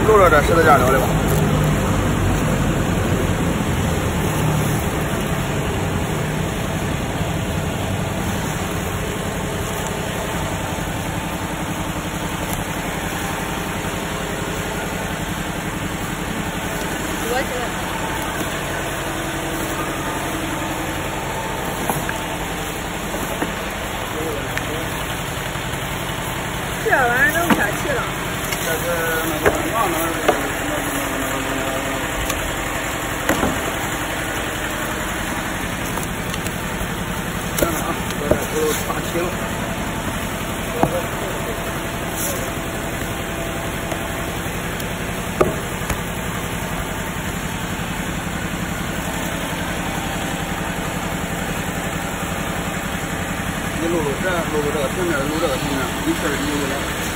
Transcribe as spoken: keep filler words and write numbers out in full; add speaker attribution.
Speaker 1: 录着这十字架聊的吧。
Speaker 2: 多起来。这玩意儿能拍齐了。
Speaker 1: 这是那个哪哪儿？看看啊，这都插齐了。你录录这，录录这个平面，录这个平面，一气儿就有了。